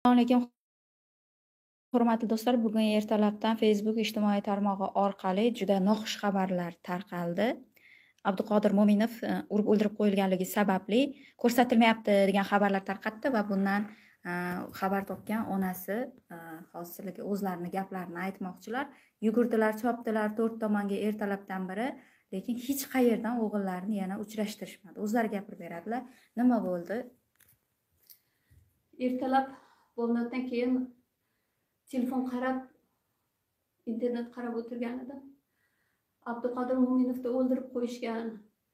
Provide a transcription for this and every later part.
Assalomu alaykum, hurmatli do'stlar. Bugun ertalabdan Facebook ijtimoiy tarmog'i orqali juda noxush xabarlar tarqaldi. Abduqodir Mo'minov urib o'ldirib qo'yilganligi sababli ko'rsatilmayapti degan xabarlar tarqatdi va bundan xabar topgan onasi hozircha o'zlarini gaplarini aytmoqchilar. Yugurdilar, chopdilar to'rt tomonga ertalabdan beri, lekin hech qayerdan o'g'illarini yana uchrashtirishmadi. O'zlari gapirib beradilar. Nima bo'ldi? Ertalab bo'lgandan keyin telefon qarab, internet qarab o'tirgan edim. Abduqodir Mo'minovni o'ldirib qo'yishgan.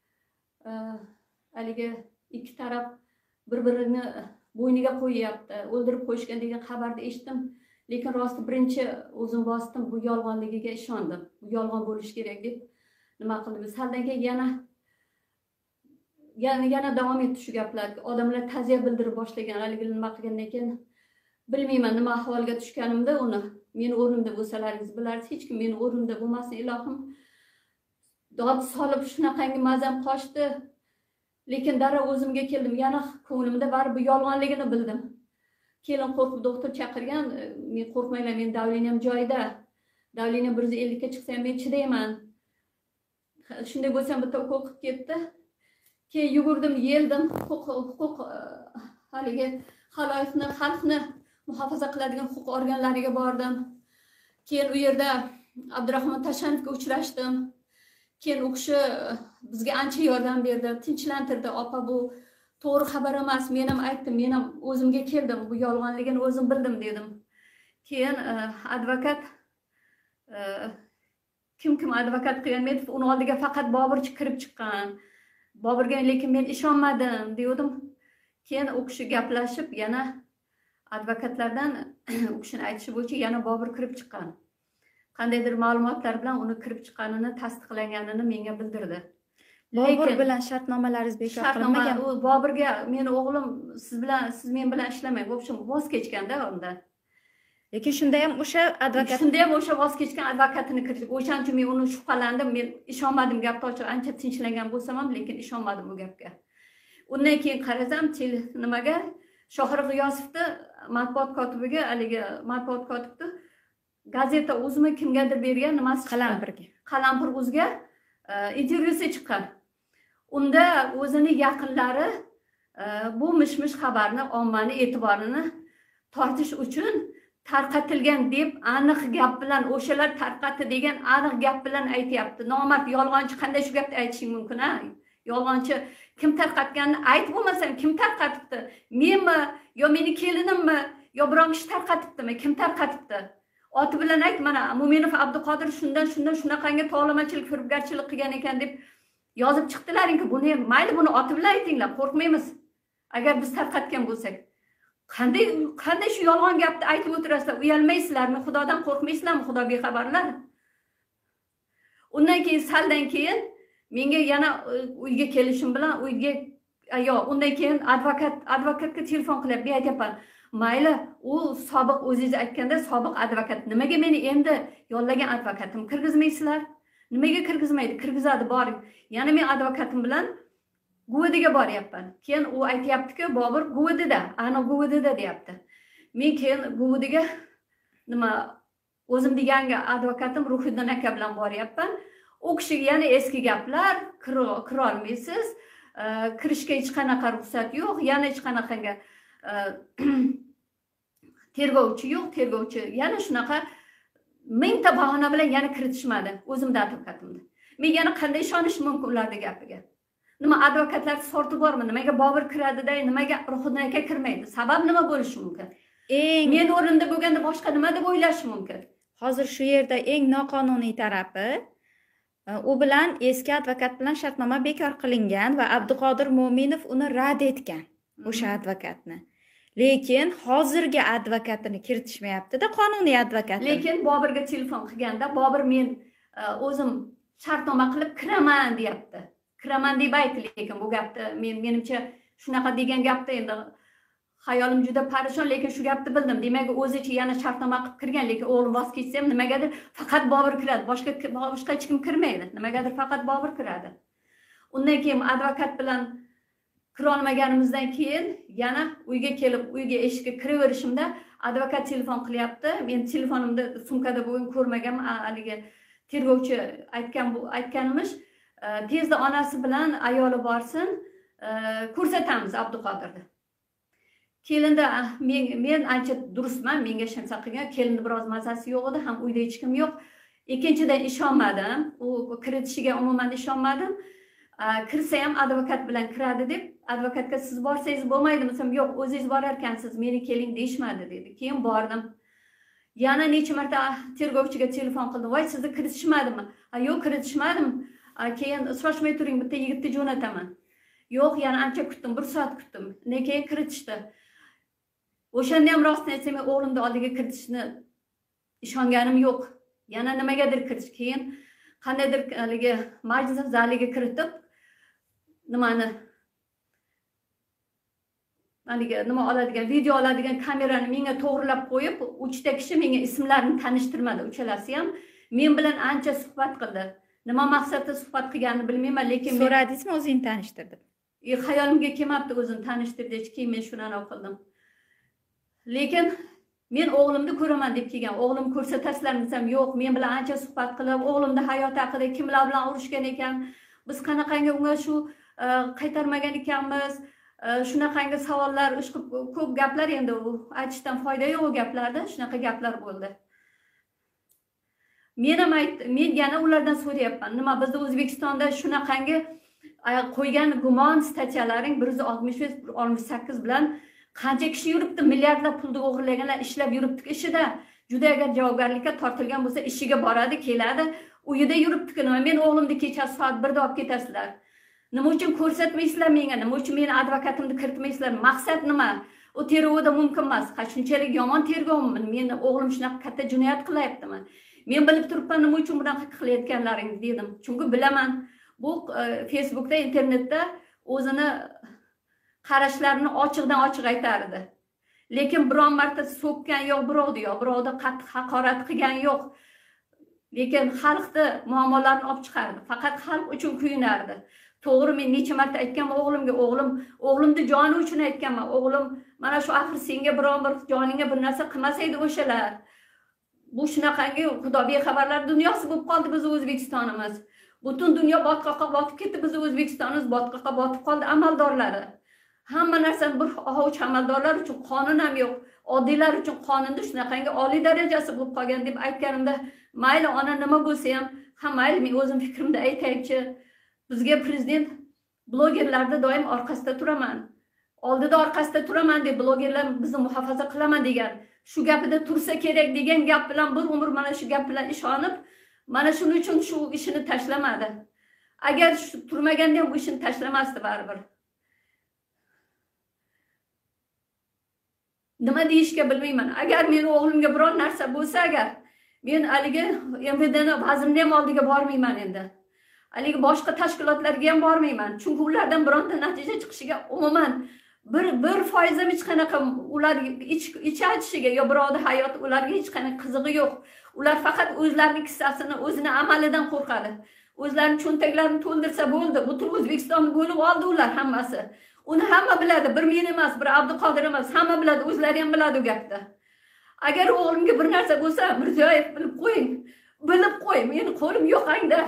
Haligi ikki taraf bir-birini bo'yniga qo'yyapti, o'ldirib qo'yishgan degan xabarni eshitdim. Lekin rosti birinchi o'zim bosdim, bu yolg'onligiga ishondim. Bu yolg'on bo'lishi kerak deb nima qildim. Saldan keyin yana davom etdi shu gaplar. Odamlar ta'ziya bildirib boshlagan. Haligi nima qilgandan keyin bilmayman nima ahvolga tushganimda uni. Men o'rnimda bo'lsalaringiz bilarsiz, hech kim meni o'rnimda bo'lmasin ilohim. Dod solib shunaqangi mazam qochdi. Lekin darrov o'zimga keldim. Yana ko'nglimda baribir yolg'onligini bildim. Kelin qo'rqib doktor chaqirgan. Men qo'rqmanglar, men davleniyam joyida. Davleniyam 150 ga chiqsa ham men chidayman. Shunday bo'lsa ham bitta qo'rqib ketdi. Keyin yugurdim, yeldim, huquq haligi xalqni muhofaza qiladigan huquq organlariga bordim. Keyin u yerda Abdurahmon Tashanovga uchrashdim. Keyin u kishi bizga ancha yordam berdi, tinchlantirdi. Opa, bu to'g'ri xabar emas. Men ham aytdim, men ham o'zimga keldim. Bu yolg'onligini o'zim bildim dedim. Keyin advokat kim advokat qilgan, uni oldiga faqat Bobirchi kirib chiqqan. Bobirga lekin men ishonmadim dedim. Keyin u kishi gaplashib yana advokatlardan u kishining aytishi bo'yicha yana Bobir kirib chiqqan. Qandaydir ma'lumotlar bilan uni kirib chiqqanini tasdiqlanganini menga bildirdi. Bobir bilan shartnomalaringiz bekor qilinmagan. U Bobirga meni o'g'lim siz men bilan ishlamang, bu ham voz kechganda unda. Lekin shunda ham o'sha advokat voz kechgan advokatini kiritib, o'shaning uchun men uni shubhalandim, men ishonmadim gapni ochiq, ancha tinchlangan bo'lsam ham, lekin ishonmadim bu gapga. Undan keyin qarasam, nimaga Shohir G'iyosovni matbuot kotibiga, haligi matbuot kotibni gazeta o'zimi kimgadir bergan nimasi Qalampir o'ziga intervyusi chiqqan. Unda o'zini yaqinlari bu mish-mish xabarni ommani e'tiborini tortish uchun tarqatilgan deb aniq gap bilan, o'shalar tarqatdi degan aniq gap bilan aytyapti. Nomard, yolg'onchi qanday shu gapni aytishing mumkin, ha? Yolg'onchi kim tarqatganini aytib bo'lmasam, kim tarqatibdi? Menmi, yo meni kelinimmi, yo biron kishi tarqatibdimi? Kim tarqatibdi? Oti bilan ayt, mana Mo'minov Abduqodir shundan shunaqangi tovlamachilik, firibgarchilik qilgan ekan deb yozib chiqdilaring-ku. Buni mayli, buni oti bilan aytinglar, qo'rqmaymiz. Agar biz tarqatgan bo'lsak. Qanday shu yolg'on gapni aytib o'tirasizlar? Uyalmaysizlarmi? Xudodan qo'rqmaysizlarmi? Xudo bexabarlar. Undan keyin saldan keyin menga yana uyga kelishim bilan undan keyin advokatga telefon qilib aytyapman. Mayli, u sobiq o'zingiz aytganda sobiq advokat. Nimaga meni endi yollagan advokatim kirgizmaysizlar? Nimaga kirgizmaydi? Kirgizadi, boring. Yana men advokatim bilan Guvadiga boryapman. Keyin u aytayapti-ku, Bobir Guvadida, aniq Guvadida deyapti. Men keyin Guvadiga o'zim degan advokatim Ruhiddin aka bilan boryapman. U kishiga yana eski gaplar, kira olmaysiz, kirishga hech qanaqa ruxsat yo'q, yana hech qanaqanga tergovchi yo'q, tergovchi yana shunaqa mingta bahona bilan yana kiritishmadi o'zimda advokatimni. Men yana qanday ishonish mumkin ularning gapiga? Nima advokatlar sorti bormi? Nimaga Bobir kiradi-da, nimaga Ruhiddin aka kirmaydi? Sabab nima bo'lishi mumkin? Men o'rinda bo'lganda boshqa nima deb o'ylash mumkin? Hozir shu yerda eng noqonuniy tarafi u bilan eski advokat bilan shartnoma bekor qilingan va Abduqodir Mo'minov uni rad etgan, o'sha advokatni. Lekin hozirgi advokatini kiritishmayapti-da, qonuniy advokat. Lekin Bobirga telefon qilganda Bobir men o'zim shartnoma qilib kiraman deyapti. Kiraman deb aytdi, lekin bu gapni menimcha shunaqa degan gapda endi hayolim juda parishon, lekin shu gapni bildim. Demak, o'zicha yana shartnoma qilib kirgan, lekin o'g'lim voz kechsa ham nimagadir faqat Bobir kiradi, boshqa hech kim kirmaydi. Nimagadir faqat Bobir kiradi. Undan keyin advokat bilan kirolmaganimizdan keyin yana uyga kelib, uyga eshikka kiraverishimda advokat telefon qilyapti. Men telefonimda sumkada bo'lgan ko'rmaganman. Haligi tergovchi aytganmish, tezda onasi bilan ayoli borsin, ko'rsatamiz Abduqodirni. Kelinda men ancha durustman, menga shansa qilgan. Kelinda biroz mazasi yo'q edi, ham uyda hech kim yo'q. Ikkinchidan ishonmadim. U kiritishiga umuman ishonmadim. Kirsa ham advokat bilan kiradi deb, advokatga siz borsangiz bo'lmaydimi? Desam, yo'q, o'zingiz borar ekansiz, meni keling deyishmadi dedi. Keyin bordim. Yana necha marta tergovchiga telefon qildim. Voy, sizni kiritishmadimi? Yo'q, kiritishmadim. Keyin shoshmay turing, bitta yigitni jo'nataman. Yo'q, yana ancha kutdim, 1 soat kutdim. Keyin kiritishdi. O'shanda ham rostini aytsam, o'g'limni oldiga kiritishni ishonganim yo'q. Yana nimagadir kirish, keyin qandaydir haligi majlis zaliga kiritib, nimani haligi nima oladigan, video oladigan kamerani menga to'g'rilab qo'yib, uchta kishi menga ismlarini tanishtirmadi, uchalasi ham men bilan ancha suhbat qildi. Nima maqsadda suhbat qilganini bilmayman, lekin so'radingizmi o'zingni tanishtirdim? Xayolimga kelmabdi o'zini tanishtirdi, keyin men shuni qildim. Lekin men o'g'limni ko'raman deb kelgan. O'g'lim ko'rsatasizlarmi desam, yo'q, men bilan ancha suhbat qilib, o'g'limni hayoti haqida, kimlar bilan urushgan ekan, biz qanaqangi unga shu qaytarmagan ekanmiz, shunaqangi savollar, ko'p gaplar, endi u aytishdan foyda yo'q u gaplarda, shunaqa gaplar bo'ldi. Men yana ulardan so'rayapman, nima bizda O'zbekistonda shunaqangi qo'ygan gumon statyalaring 165-168 bilan qancha kishi yuribdi, milliardlab pulni o'g'irlaganlar ishlab yuribdi ishida. Juda agar javobgarlikka tortilgan bo'lsa, ishiga boradi, keladi, uyida yuribdi. Nima men o'g'limni kecha soat 1da olib ketasizlar? Nima uchun ko'rsatmaysizlar menga? Nima uchun meni advokatimni kiritmaysizlar? Maqsad nima? U tergovda mumkin emas. Shunchalik yomon tergovmi? Meni o'g'lim shunaqa katta jinoyat qilyaptimi? Men bilib turibman nima uchun bunaqa qilayotganlaringizni dedim. Chunki bilaman, bu Facebookda, internetda o'zini qarashlarini ochiqdan ochiq aytardi. Lekin biron marta so'kkan yo'q birovni, birovni qattiq haqorat qilgan yo'q. Lekin xalqni muammolarini olib chiqardi. Faqat xalq uchun kuyinardi. To'g'ri, men necha marta aytganman o'g'limga, o'g'limni joni uchun aytganman. O'g'lim, mana shu axir senga biron bir joningga bir narsa qilmasaydi o'shalar. Bu shunaqangi xudo bexabarlar dunyosi bo'lib qoldi biz O'zbekistonimiz. Butun dunyo botqoqqa botib ketdi, biz O'zbekistonimiz botqoqqa botib qoldi amaldorlari. Hamma narsani bir hovuch amaldorlar uchun qonun ham yo'q. Oddiylar uchun qonunda shunaqangi oliy darajasi bo'lib qolgan deb aytganimda, mayli ona nima bo'lsa ham, ha mayli, men o'zim fikrimda aytaychi. Bizga prezident blogerlarda doim orqasida turaman. Oldida orqasida turaman deb blogerlar bizni muhofaza qilaman degan. Shu gapida tursa kerak degan gap bilan bir umr mana shu gap bilan ishonib, mana shuning uchun shu ishini tashlamadi. Agar turmaganda ham bu ishini tashlamasdi baribir. Nima deyishga bilmayman. Agar meni o'g'limga biron narsa bo'lsa, agar men haligi MVDni vazirni ham oldiga bormayman endi. Haligi boshqa tashkilotlarga ham bormayman. Chunki ulardan bironta natija chiqishiga umuman 1% ham hech qanaqa ular ich aytishiga yo birovning hayoti ularga hech qanaqa qizig'i yo'q. Ular faqat o'zlarining kissasini, o'zini amalidan qo'rqadi. O'zlarining cho'ntaklarini to'ldirsa bo'ldi. Butun O'zbekistonni bo'lib oldi ular hammasi. Uni hamma biladi, bir men emas, bir Abduqodir emas, hamma biladi, o'zlari ham biladi u gapni. Agar o'g'limga bir narsa bo'lsa, Mirziyoyev bilib qo'ying. Bilib qo'y, meni qo'lim yo'q angda.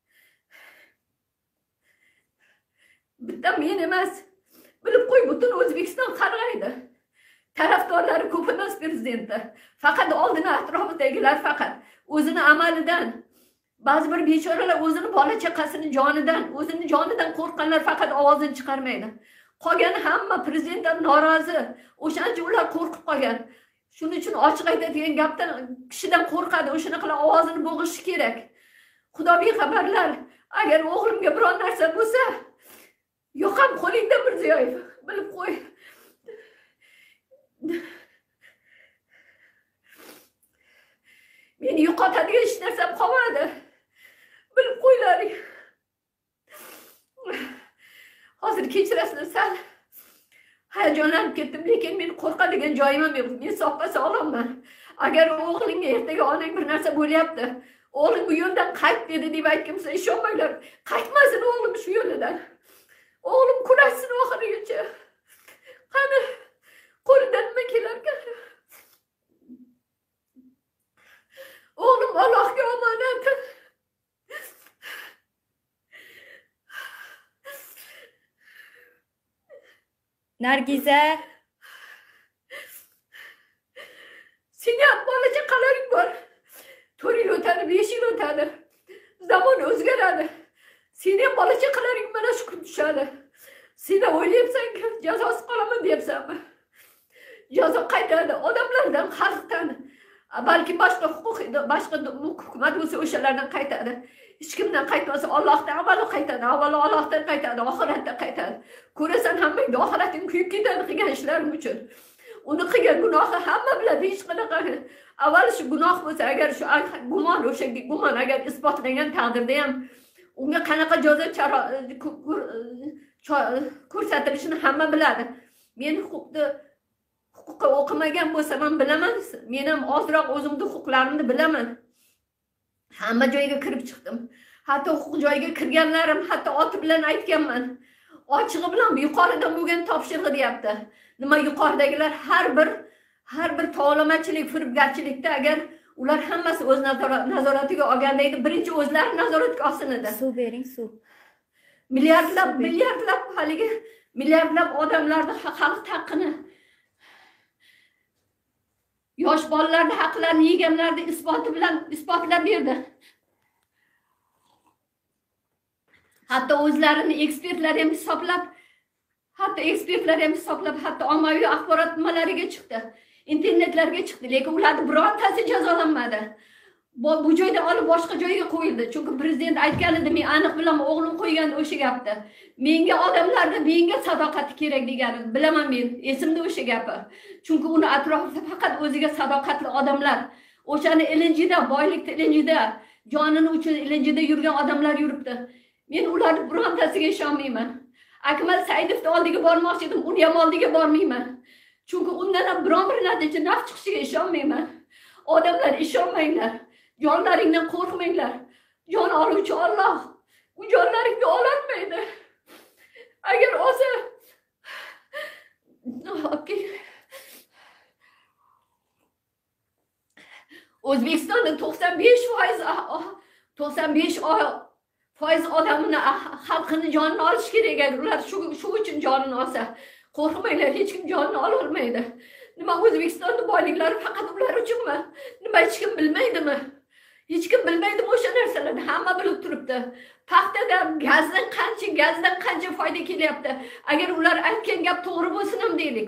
Bitta men emas. Bilib qo'y, butun O'zbekiston qarg'aydi. Tarafdorlari ko'p emas prezidentda. Faqat oldini atrofidagilar faqat o'zini amalidan, ba'zi bir bechoralar o'zini bola chaqasini jonidan, o'zini jonidan qo'rqqanlar faqat ovozini chiqarmaydi. Qolgani hamma prezidentdan norozi. O'shancha ular qo'rqib qolgan. Shuning uchun ochiq aytadigan gapdan kishidan qo'rqadi. O'shanaqa ovozini bo'g'ishi kerak. Xudo bexabarlar, agar o'g'limga biron narsa bo'lsa, yo'q ham qo'lingda Mirziyoyev, bilib qo'y. Meni yo'qotadigan hech narsam qolmadi. Bilib qo'ylaring. Hozir kechirasizlar, sal hayajonlanib ketdim, lekin men qo'rqadigan joyim ham yo'q. Men sog'pa-sog'lomman. Agar o'g'lingga ertaga onang bir narsa bo'lyapti, o'g'ling bu yo'ldan qayt dedi deb aytgimsa ishonmanglar. Qaytmasin o'g'lim shu yo'lidan. Oğlum kurashsin oxirigacha. Qani qo'lidan nima kelarkan? Oğlum Allohga omonat. Nargiza, Seni ham bola chaqalaring bor. 4 yil o'tadi, 5 yil o'tadi. Zamon o'zgaradi. Seni ham bola chaqalaring mana shu kun tushadi. Sen o'ylayapsanki jazosiz qolaman deyapsanmi? Jazo qaytadi. Odamlardan xalqdan, balki boshqa hukumat bo'lsa o'shalardan qaytadi. Hech kimdan qaytmasa Allohdan avvalo qaytadi. Avvalo Allohdan qaytadi, oxiratda qaytadi. Ko'rasan hammang oxirating kuyib ketadi qilgan ishlaring uchun. Uni qilgan gunohi hamma biladi, hech qanaqa. Avval shu gunoh bo'lsa, agar shu gumon, o'sha gumon agar isbotlangan taqdirda ham unga qanaqa jazo ko'rsatilishini hamma biladi. Men huquqqa o'qimagan bo'lsam ham bilaman. Men ham ozroq o'zimning huquqlarimni bilaman. Hamma joyga kirib chiqdim. Hatto huquq joyiga kirganlarim, hatto oti bilan aytganman. Ochig'i bilan yuqoridan bo'lgan topshiriq deyapti. Nima yuqoridagilar har bir tovlamachilik, firibgarchilikda agar ular hammasi o'z nazoratiga olganda edi, birinchi o'zlari nazoratga olsin edi. suv bering, suv. Milliardlab haligi milliardlab odamlarni xalq haqqini, yosh bolalarning haqlarini yeganlarni isbotlab berdi. Hatto o'zlarini ekspertlar ham hisoblab, hatto ommaviy axborot nimalariga chiqdi, internetlarga chiqdi, lekin ularning birontasi jazolanmadi. Bu joyda olib boshqa joyga qo'yildi. Chunki prezident aytgan edi, men aniq bilaman, o'g'lim qo'ygan o'sha gapni. Menga odamlarning menga sadoqati kerak deganini bilaman men, esimda o'sha gapi. Chunki uni atrofida faqat o'ziga sadoqatli odamlar, o'shani ilinjida, boylikda ilinjida, jonini uchun ilinjida yurgan odamlar yuribdi. Men ularning birontasiga ishonmayman. Akmal Saidovning oldiga bormoqchi edim, uni ham oldiga bormayman. Chunki undan ham biron bir natija naf chiqishiga ishonmayman. Odamlar ishonmanglar. Jonlaringdan qo'rqmanglar. Jon oluvchi Alloh. U jonlaringni ololmaydi. Agar olsa O'zbekistonda 95% odamini, xalqini jonini olish kerak. Agar ular shu uchun jonini olsa, qo'rqmanglar, hech kim jonini ololmaydi. Nima O'zbekistonning boyliklari faqat ular uchunmi? Nima hech kim bilmaydimi? Hech kim bilmaydimi o'sha narsalarni? Hamma bilib turibdi. Paxtadan, gazdan qancha foyda kelyapti. Agar ular aytgan gap to'g'ri bo'lsin ham deylik.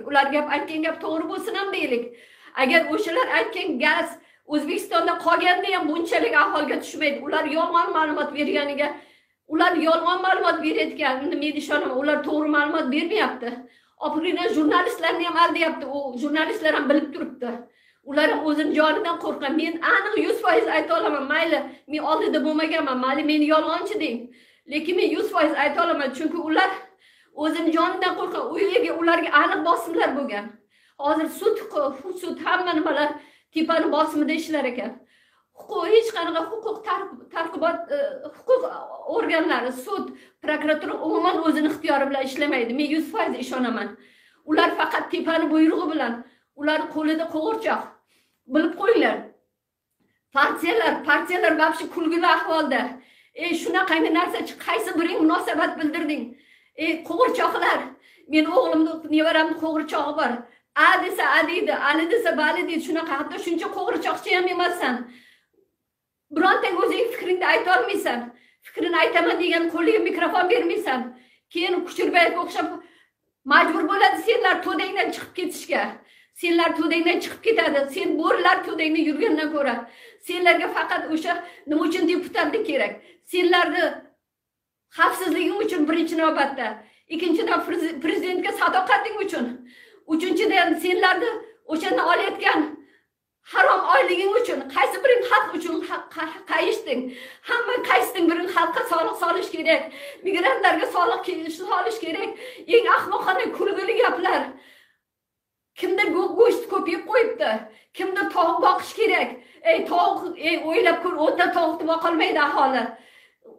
Agar o'shalar aytgan gaz O'zbekistonda qolganda ham bunchalik ahvolga tushmaydi. Ular yolg'on ma'lumot berganiga, ular yolg'on ma'lumot berayotganini men ishonaman. Ular to'g'ri ma'lumot bermayapti. Opirina jurnalistlarni ham aldayapti. U jurnalistlar ham bilib turibdi. Ular ham o'zining jonidan qo'rqadi. Men aniq 100% ayta olaman. Mayli, men oldida bo'lmaganman. Mayli meni yolg'onchi deng. Lekin men 100% ayta olaman, chunki ular o'zining jonidan qo'rqadi. U yerga ularga aniq bosimlar bo'lgan. Hozir sud hamma nimalar tepani bosimida ishlar ekan. Hech qanaqa huquq organlari, sud, prokuratura umuman o'zini ixtiyori bilan ishlamaydi. Men 100% ishonaman. Ular faqat tepani buyrug'i bilan, ular qo'lida qo'g'irchoq. Bilib qo'yinglar. Partiyalar vobshe kulgili ahvolda. Shunaqangi narsachi qaysi biring munosabat bildirding? Qo'g'irchoqlar. Men o'g'limning, nevaramning qo'g'irchog'i bor. A desa A deydi, Ali desa bali deydi. Shunaqa, hatto shuncha qo'g'irchoqchi ham emassan. Birontang o'zing fikringni ayta olmaysan. Fikrini aytaman degan qo'liga mikrofon bermaysan. Keyin Kuchurbayevga o'xshab majbur bo'ladi senlar to'dangdan chiqib ketishga. Senlar to'dangdan chiqib ketadi. Sen bo'rilar to'dangda yurgandan ko'ra. Senlarga faqat o'sha nima uchun deputatlik kerak? Senlarni xavfsizliging uchun birinchi navbatda, ikkinchidan prezidentga sadoqating uchun, uchinchidan senlarni o'shani olayotgan harom oyliging uchun, qaysi biring xalq uchun qayishding? Hamma qaysining biring xalqqa soliq solish kerak, migrantlarga soliq solish kerak. Eng ahmoqona kulgili gaplar. Kimda go'sht ko'payib qo'yibdi? Kimda tovuq boqish kerak? Tovuq, o'ylab ko'r, o'nta tovuqni boqolmaydi aholi.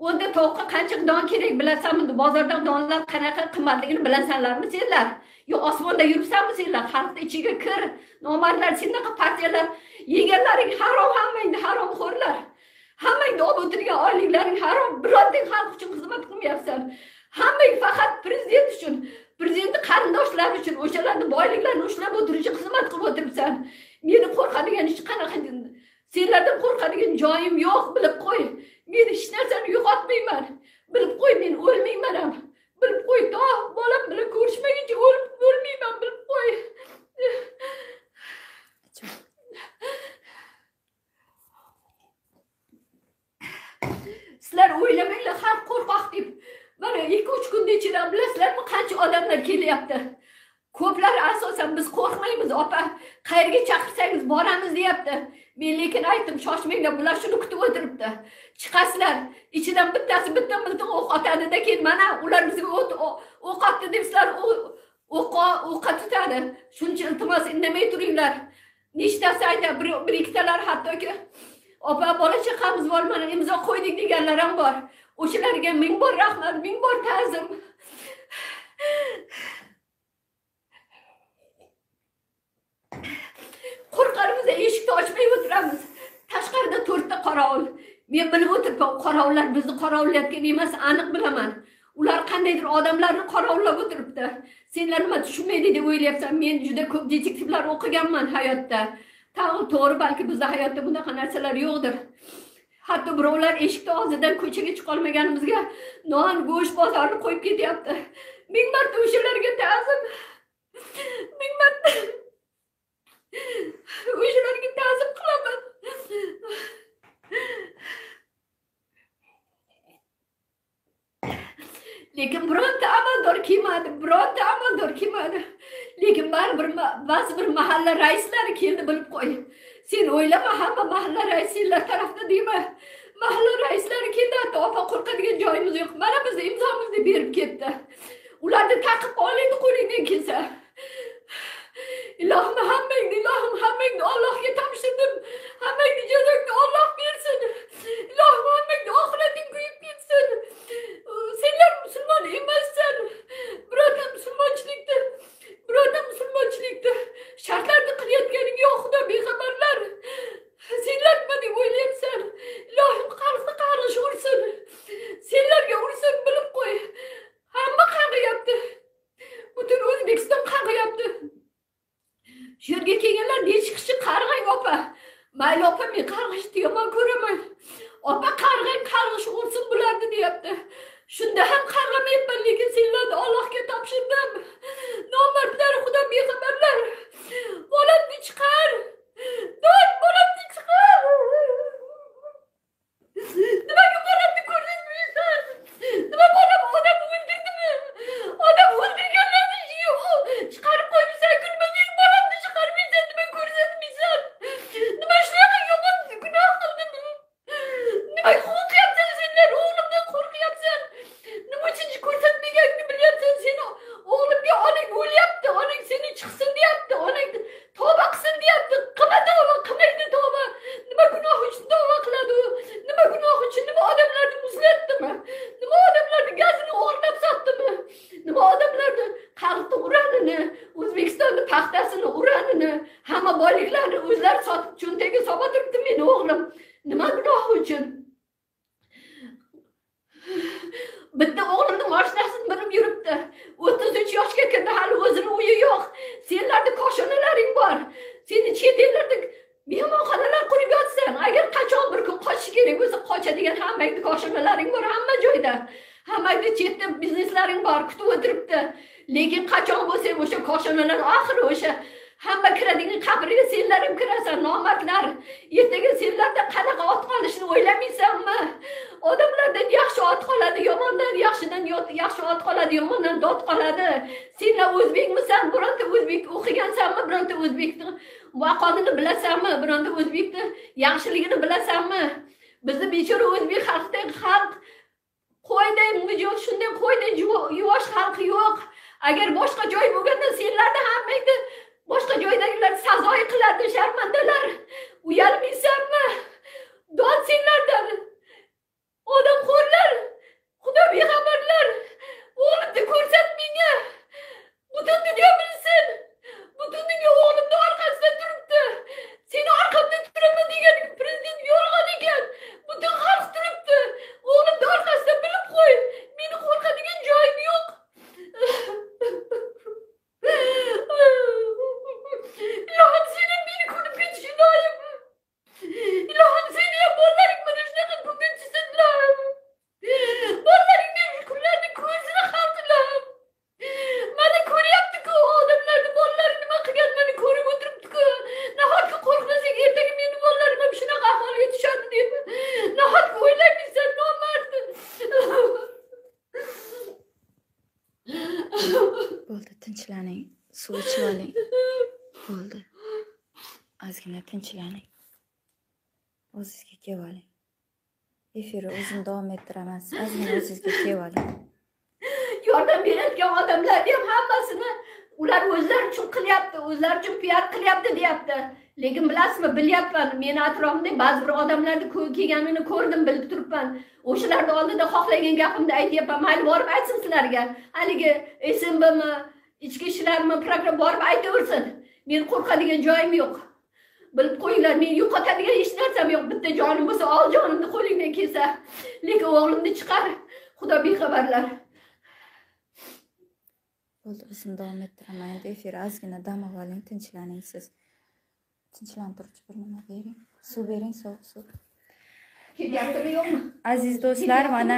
Onda tovuqqa qancha don kerak bilasanmi? Bozorda donlar qanaqa qimmatligini bilasanlarmi senlar? Yo osmonda yuribsanmi senlar? Xalqni ichiga kir. Nomardlar, senaqa partiyalar yeganlaring harom, hammangni haromxo'rlar. Hammangni olib o'tirgan oyliklaring harom. Bironting xalq uchun xizmat qilmayapsan. Hammang faqat prezident uchun, prezidentning qarindoshlari uchun, o'shalarning boyliklarini ushlab o'tirishga xizmat qilib o'tiribsan. Meni qo'rqadigan hech qanaqa senlardan qo'rqadigan joyim yo'q, bilib qo'y. Men hech narsani yo'qotmayman. Bilib qo'y, men o'lmayman ham. Bilib qo'y, to bolam bilan ko'rishmaguncha o'lmayman, bilib qo'y. Sizlar o'ylamanglar, xalq qo'rqoq deb. Mana 2-3 kunda ichida bilasizlarmi qancha odamlar kelyapti. Ko'plar asosan biz qo'rqmaymiz, opa. Qayerga chaqirsangiz boramiz deyapti. Men lekin aytdim, shoshmanglar, bular shuni kutib o'tiribdi. Chiqasizlar, ichidan bittasi bitta o'q otadi-da, keyin mana ular bizga o'q otdi deb sizlar o'qqa tutadi. Shuncha iltimos indamay turinglar. Nechtasi aytadi, bir ikkitalar hattoki opa bola chaqamiz bor, mana imzo qo'ydik deganlar ham bor. O'shalarga ming bor rahmat, ming bor ta'zim. Qo'rqarmiz, eshikni ochmay o'tiramiz. Tashqarida 4 ta qorovul. Men bilib o'tiribman, qorovullar bizni qorovullayotgan emas, aniq bilaman. Ular qandaydir odamlarni qorovullab o'tiribdi. Senlar nima tushunmaydi deb o'ylayapsan? Men juda ko'p detektivlar o'qiganman hayotda. To'g'ri, balki bizda hayotda bunaqa narsalar yo'qdir. Hatto birovlar eshikni og'zidan ko'chaga chiqa olmaganimizga non, go'sht bozorini qo'yib ketyapti. Ming marta o'shalarga ta'zim. Ming marta o'shalarga ta'zim qilaman. Lekin bironta amaldor kelmadi. Lekin ba'zi bir mahalla raislari keldi, bilib qo'y. Sen o'ylama, hamma mahalla raislar tarafda deyma. Mahalla raislari keldi, hatto opa qo'rqadigan joyimiz yo'q. Mana biz imzomizni berib ketdi. Ularni taqib olaydi qo'lingdan kelsa. Ilohim hammangni Allohga topshirdim. Hammangni jazongni Alloh bersin. Ilohim hammangni oxirating kuyib ketsin. Senlar musulmon emassan. Birodar musulmonchilikda shartlarni qilayotganing yo'q, xudo bexabarlar. Senlar nima deb o'ylayapsan? Ilohim xalqni qarg'ish ursin. Senlarga ursin, bilib qo'y. Hamma qarg'ayapti. Butun O'zbekiston qarg'ayapti. Shu yerga kelganlar nechi kishi qarg'ang opa. Mayli opa, men qarg'ishni yomon ko'raman. Opa qarg'ish ursin bularni deyapti. Shunda ham qarg'amayapman, lekin senlarni Allohga topshirdim. Nomardlar, xudo bexabarlar. Bolamni chiqar. Bolamni chiqar. Nimaga bolamni ko'rsatmaysan? Nima bolam odam o'ldirdimi? Odam o'ldirganlarni chiqarib qo'yibsan, nimaga bolamni chiqarmaysan, nima ko'rsatmaysan? Nima shunaqa yomon gunoh qildim? Nima qo'rqyapsan senlar? O'g'limdan qo'rqyapsan. Nima uchun ko'rsatmaganingni bilyapsan sen? O'g'limga onang o'lyapti, onang seni chiqsin deyapti, onang tavba qilsin deyapti. Qilmaydi tavba. Nima gunoh uchun tavba qiladi u? Nima gunoh uchun? Nima odamlarni muzlatdimi? Nima odamlarni gazini o'g'irlab sotdimi? Nima odamlarni xalqni uranini, O'zbekistonni paxtasini uranini, hamma boyliklarni o'zlari sotib cho'ntagiga solib turibdi meni o'g'lim. Nima gunoh uchun? Bitta o'g'limni mashinasini minib yuribdi. 33 yoshga kirdi, hali o'zini uyi yo'q. Senlarda koshonalaring bor. Seni chet ellarda mehmonxonalar qurib yotsan, agar qachon bir kun qochish kerak bo'lsa, qochadigan hammangni koshonalaring bor hamma joyda. Hammangni chetda bizneslaring bor, kutib o'tiribdi. Lekin qachon bo'lsa o'sha koshonalar oxiri o'sha hamma kiradigan qabriga senlar ham kirasan, nomardlar. Ertaga senlarda qanaqa ot qolishini o'ylamaysanmi? Odamlardan yaxshi ot qoladi, yomondan yaxshi ot qoladi, yomondan dod qoladi. Senlar o'zbekmisan? Bironta o'zbek o'qigansanmi? Bironta o'zbekni vaqonini bilasanmi? Bironta o'zbekni yaxshiligini bilasanmi? Bizni bechora o'zbek xalqdagi xalq qo'yday mujoh, shunday qo'yday yuvosh xalqi yo'q. Agar boshqa joy bo'lganda senlarni hammangni boshqa joydagilar sazoyi qilardi, sharmandalar. Uyalmaysanmi? Dod senlardan. Odamxo'rlar. suv ichib oling. Bo'ldi. Ozgina tinchlaning. O'zingizga kelib oling. Efirni o'zim davom ettiraman. Ozgina o'zingizga kelib oling. Yordam berayotgan odamlarni ham hammasini ular o'zlari uchun qilyapti, o'zlari uchun PR qilyapti deyapti. Lekin bilasizmi, bilyapman, meni atrofimda ba'zi bir odamlarni kelganini ko'rdim, bilib turibman. O'shalarning oldida xohlagan gapimni aytyapman. Mayli borib aytsin sizlarga. Haligi SMBmi, ichki ishlarmi, program borib aytaversin. Men qo'rqadigan joyim yo'q. Bilib qo'yinglar, men yo'qotadigan hech narsam yo'q. Bitta jonim bo'lsa, ol jonimni qo'lingdan kelsa. Lekin o'g'limni chiqar. Xudo bexabarlar. Bo'ldi, o'zim davom ettiraman. Endi efir ozgina dam oling, tinchlaning siz. Tinchlantiruvchi bir nima bering. Suv bering, sovuq suv. Kelyaptimi yo'qmi? Aziz do'stlar, mana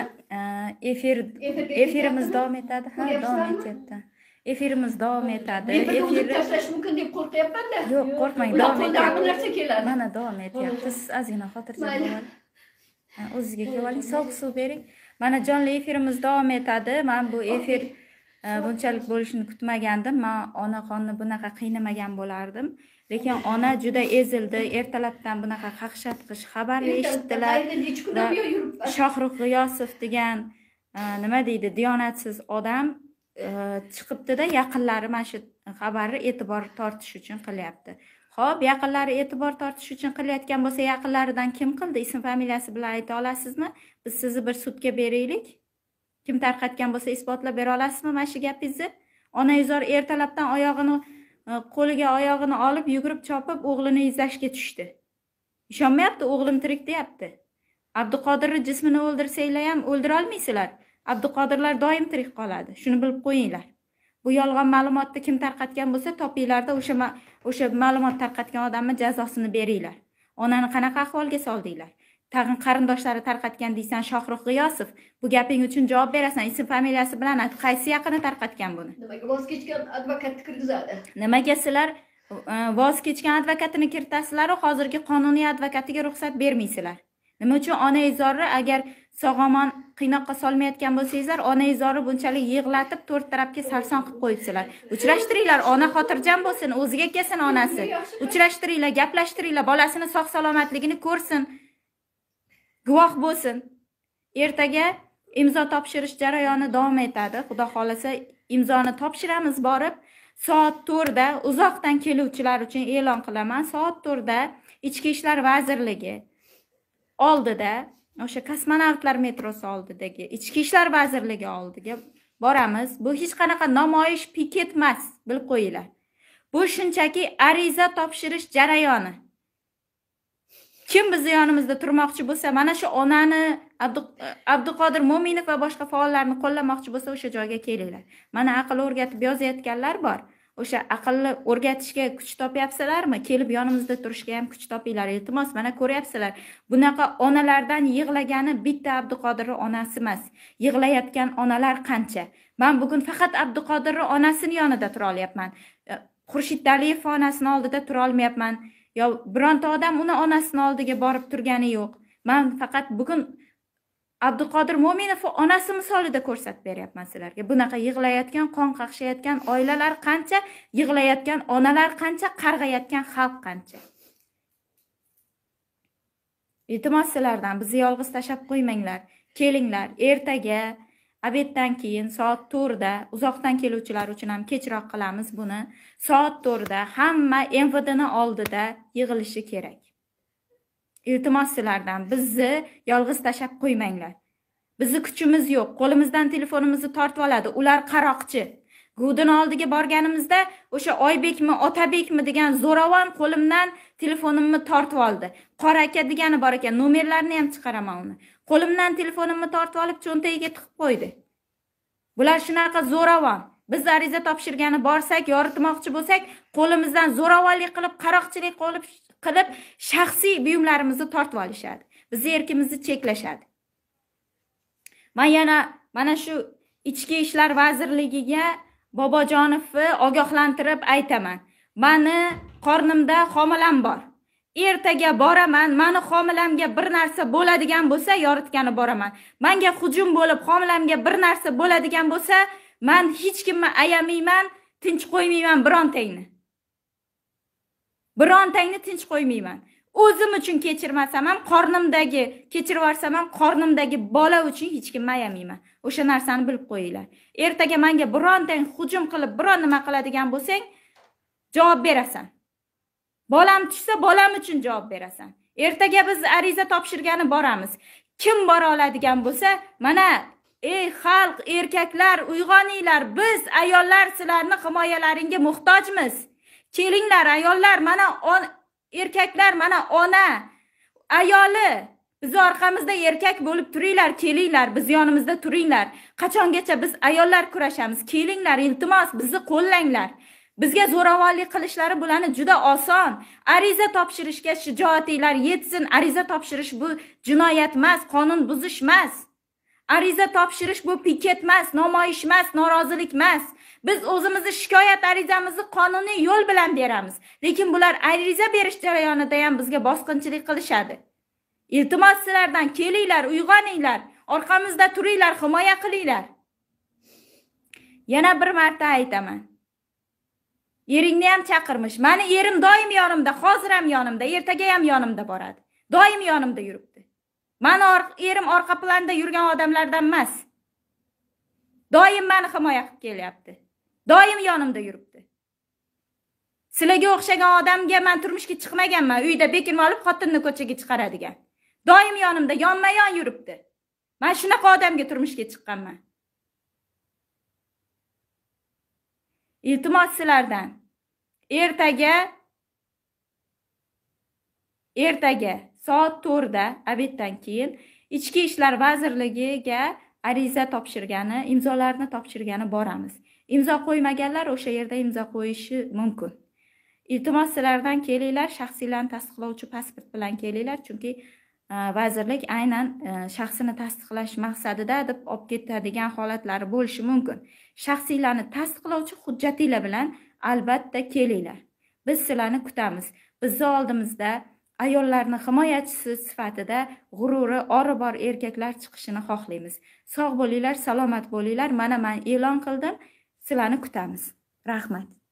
efirimiz davom etadi. Ha, davom etyapti. Efirimiz davom etadi. Efirni tashlash mumkin deb qo'rqyapman-da. Yo'q, qo'rqmang, davom etyapti. narsa keladi. Mana davom etyapti. Siz ozgina xotirjam bo'ling. O'zingizga kelib oling, sovuq suv bering. Mana jonli efirimiz davom etadi. Men bu efir bunchalik bo'lishini kutmagandim. Men onaxonni bunaqa qiynamagan bo'lardim. Lekin ona juda ezildi. Ertalabdan bunaqa qaqshatqish xabarni eshitdilar. Shohruh G'iyosov degan nima deydi, diyonatsiz odam chiqibdi-da, yaqinlari mana shu xabarni e'tibor tortish uchun qilyapti. Xo'p, yaqinlari e'tibor tortish uchun qilayotgan bo'lsa, yaqinlaridan kim qildi? Ism familiyasi bilan ayta olasizmi? Biz sizni bir sudga beraylik. Kim tarqatgan bo'lsa isbotlab bera olasizmi mana shu gapingizni? Onayzor ertalabdan qo'liga oyog'ini olib, yugurib chopib, o'g'lini izlashga tushdi. Ishonmayapti, o'g'lim tirik deyapti. Abduqodirni jismini o'ldirsanglar ham o'ldira olmaysizlar. Abduqodirlar doim tirik qoladi. Shuni bilib qo'yinglar. Bu yolg'on ma'lumotni kim tarqatgan bo'lsa, topinglarda o'sha ma'lumot tarqatgan odamning jazosini beringlar. Onani qanaqa ahvolga soldinglar? Tag'in qarindoshlari tarqatgan deysan, Shohruh G'iyosov. Bu gaping uchun javob berasan. Ism familiyasi bilan qaysi yaqini tarqatgan buni? Nimaga voz kechgan advokatni kirgizadi? Nimaga sizlar voz kechgan advokatini kiritasizlar, hozirgi qonuniy advokatiga ruxsat bermaysizlar? Nima uchun onaizorni agar sog'omon qiynoqqa solmayotgan bo'lsangizlar, onaizorni bunchalik yig'latib, to'rt tarafga sarson qilib qo'yibsizlar. Uchrashtiringlar, ona xotirjam bo'lsin, o'ziga kelsin onasi. Uchrashtiringlar, gaplashtiringlar, bolasini sog' salomatligini ko'rsin. Guvoh bo'lsin. Ertaga imzo topshirish jarayoni davom etadi. Xudo xolasa imzoni topshiramiz borib, soat 4 da uzoqdan keluvchilar uchun e'lon qilaman. Soat 4 da Ichki ishlar vazirligi oldida, o'sha kosmonavtlar metrosi oldidagi Ichki ishlar vazirligi oldiga boramiz. Bu hech qanaqa namoyish, piket emas, bilib qo'yinglar. Bu shunchaki ariza topshirish jarayoni. Kim bizni yonimizda turmoqchi bo'lsa, mana shu onani Abduqodir Mo'minov va boshqa faollarni qo'llamoqchi bo'lsa, o'sha joyga kelinglar. Mana aql o'rgatib yozayotganlar bor. O'sha aqlni o'rgatishga kuch topyapsizlarmi? Kelib yonimizda turishga ham kuch topinglar. Iltimos, mana ko'ryapsizlar. Bunaqa onalardan yig'lagani bitta Abduqodirning onasi emas. Yig'layotgan onalar qancha? Men bugun faqat Abduqodirning onasining yonida tura olyapman. Xurshid Aliyev onasining oldida tura olmayapman. Yo bironta odam uni onasini oldiga borib turgani yo'q. Men faqat bugun Abduqodir Mo'minov onasi misolida ko'rsatib beryapman sizlarga. Bunaqa yig'layotgan, qon qaqshayotgan oilalar qancha, yig'layotgan onalar qancha, qarg'ayotgan xalq qancha. Iltimos sizlardan bizni yolg'iz tashab qo'ymanglar. Kelinglar, ertaga obeddan keyin soat 4 da uzoqdan keluvchilar uchun ham kechroq qilamiz buni. Soat 4 da hamma MVDning oldida yig'ilishi kerak. Iltimos sizlardan bizni yolg'iz tashab qo'ymanglar. Bizni kuchimiz yo'q. Qo'limizdan telefonimizni tortib oladi. Ular qaroqchi. Gudin oldiga borganimizda o'sha Oybekmi, Otabekmi degan zo'ravon qo'limdan telefonimni tortib oldi. Qora aka degani bor ekan, nomerlarini ham chiqaraman uni. Qo'limdan telefonimni tortib olib cho'ntagiga tiqib qo'ydi. Bular shunaqa zo'ravon. Biz ariza topshirgani borsak, yoritmoqchi bo'lsak, qo'limizdan zo'ravonlik qilib, qaroqchilik qilib shaxsiy buyumlarimizni tortib olishadi. Bizni erkimizni cheklashadi. Men yana mana shu Ichki ishlar vazirligiga Bobojonovni ogohlantirib aytaman. Meni qornimda homilam bor. Ertaga boraman, meni homilamga bir narsa bo'ladigan bo'lsa, yoritgani boraman. Menga hujum bo'lib, homilamga bir narsa bo'ladigan bo'lsa, men hech kimni ayamayman, tinch qo'ymayman birontangni. Birontangni tinch qo'ymayman. O'zim uchun kechirmasam ham, qornimdagi kechirib yuborsam ham, qornimdagi bola uchun hech kim ayamayman. O'sha narsani bilib qo'yinglar. Ertaga menga birontang hujum qilib, biron nima qiladigan bo'lsang, javob berasan. Bolam tushsa, bolam uchun javob berasan. Ertaga biz ariza topshirgani boramiz. Kim bora oladigan bo'lsa, mana ey xalq, erkaklar, uyg'oninglar. Biz ayollar sizlarning himoyalaringga muhtojmiz. Kelinglar ayollar, mana erkaklar, mana ona, ayoli. Biz orqamizda erkak bo'lib turinglar, kelinglar, biz yonimizda turinglar. Qachongacha biz ayollar kurashamiz? Kelinglar, iltimos, bizni qo'llanglar. Bizga zo'ravonlik qilishlari bularni juda oson. Ariza topshirishga shijoatinglar yetsin. Ariza topshirish bu jinoyat emas, qonun buzish emas. Ariza topshirish bu piket emas, namoyish emas, norozilik emas. Biz o'zimizni shikoyat arizamizni qonuniy yo'l bilan beramiz. Lekin bular ariza berish jarayonida ham bizga bosqinchilik qilishadi. Iltimos sizlardan kelinglar, uyg'oninglar, orqamizda turinglar, himoya qilinglar. Yana bir marta aytaman. Eringni ham chaqirmish. Meni erim doim yonimda, hozir ham yonimda, ertaga ham yonimda boradi. Doim yonimda yuribdi. Meni erim orqa planda yurgan odamlardan emas. Doim meni himoya qilib kelyapti. Doim yonimda yuribdi. Sizlarga o'xshagan odamga men turmushga chiqmaganman. Uyda bekinib olib xotinni ko'chaga chiqaradigan. Doim yonimda, yonma-yon yuribdi. Men shunaqa odamga turmushga chiqqanman. Iltimos sizlardan ertaga soat 4 da obeddan keyin Ichki ishlar vazirligiga ariza topshirgani, imzolarni topshirgani boramiz. Imzo qo'ymaganlar o'sha yerda imzo qo'yishi mumkin. Iltimos sizlardan kelinglar, shaxsiylarni tasdiqlovchi pasport bilan kelinglar, chunki vazirlik aynan shaxsini tasdiqlash maqsadida deb olib ketadigan holatlari bo'lishi mumkin. Shaxsiylarni tasdiqlovchi hujjatinglar bilan albatta kelinglar. Biz sizlarni kutamiz. Bizni oldimizda ayollarni himoyachisi sifatida g'ururi ori bor erkaklar chiqishini xohlaymiz. Sog' bo'linglar, salomat bo'linglar. Mana men e'lon qildim. Sizlarni kutamiz. Rahmat.